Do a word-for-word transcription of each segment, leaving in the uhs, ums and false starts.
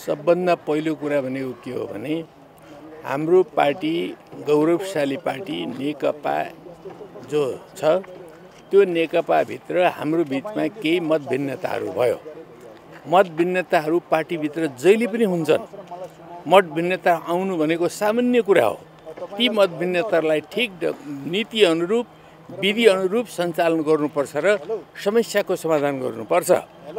सबभन्दा पहिलो कुरा भनेको के हो भने हाम्रो पार्टी गौरवशाली पार्टी नेकपा जो छ त्यो नेकपा भित्र हाम्रो बिचमा केही मतभिन्नताहरू भयो। मतभिन्नताहरू पार्टीभित्र जहिले पनि हुन्छन्। मतभिन्नता आउनु भनेको सामान्य कुरा हो। ती मतभिन्नतालाई ठिक नीति अनुरूप विधि अनुरूप सञ्चालन गर्नुपर्छ र समस्याको समाधान गर्नुपर्छ।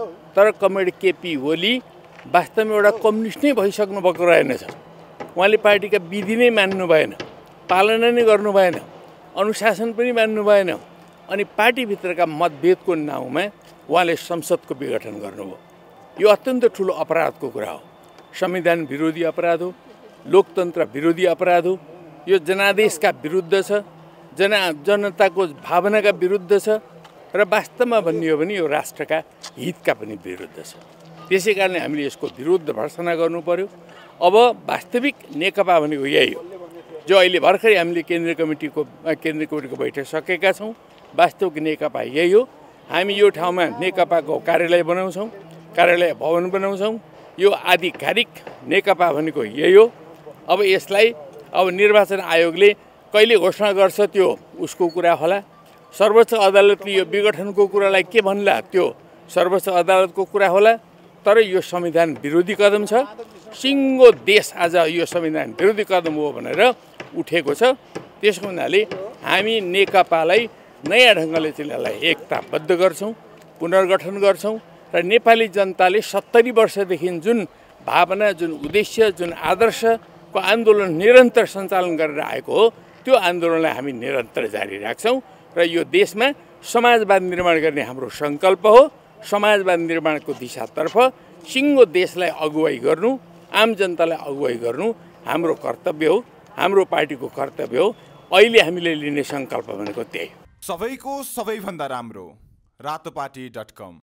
तर कमरेड केपी ओली वास्तवमा एउटा कम्युनिस्ट नै भइसक्नु भएको रहेनछ। उहाँले पार्टीका विधि नै मान्नु भएन, पालना नै गर्नु भएन, अनुशासन पनि मान्नु भएन। अनि पार्टीभित्रका मतभेदको नाउँमा उहाँले संसदको विघटन गर्नुभयो। यो अत्यन्त ठुलो अपराधको कुरा हो। संविधान विरोधी अपराध हो, लोकतन्त्र विरोधी अपराध हो। यो जनादेशका विरुद्ध छ, जना जनताको भावनाका विरुद्ध छ र वास्तवमा भन्ने हो भने यो राष्ट्रका हितका पनि विरुद्ध छ। त्यसै कारणले हामीले यसको विरुद्ध भर्सना गर्नु पर्यो। अब वास्तविक नेकपा भनेको यही हो जो अहिले भर्खरै हामीले केन्द्रीय कमिटीको केन्द्रीय कमिटीको बैठक सकेका छौँ। वास्तविक नेकपा यही हो। हामी यो ठाउँमा नेकपाको कार्यालय बनाउँछौँ, कार्यालय भवन बनाउँछौँ। यो आधिकारिक नेकपा भनेको यही हो। अब यसलाई अब निर्वाचन आयोगले कहिले घोषणा गर्छ त्यो उसको कुरा होला। सर्वोच्च अदालतले यो विघटनको कुरालाई के भन्ला त्यो सर्वोच्च अदालतको कुरा होला। तर यो संविधान विरोधी कदम छ। सिङ्गो देश आज यो संविधान विरोधी कदम हो भनेर उठेको छ। त्यसको हुनाले हामी नेकपालाई नयाँ ढङ्गले चाहिँ यसलाई एकताबद्ध गर्छौँ, पुनर्गठन गर्छौँ र नेपाली जनताले सत्तरी वर्षदेखि जुन भावना, जुन उद्देश्य, जुन आदर्शको आन्दोलन निरन्तर सञ्चालन गरेर आएको हो त्यो आन्दोलनलाई हामी निरन्तर जारी राख्छौँ र यो देशमा समाजवाद निर्माण गर्ने हाम्रो सङ्कल्प हो। समाजवाद निर्माणको दिशातर्फ सिङ्गो देशलाई अगुवाई गर्नु, आम जनतालाई अगुवाई गर्नु हाम्रो कर्तव्य हो, हाम्रो पार्टीको कर्तव्य हो। अहिले हामीले लिने सङ्कल्प भनेको त्यही हो। सबैको सबैभन्दा राम्रो रातोपाटी डट कम।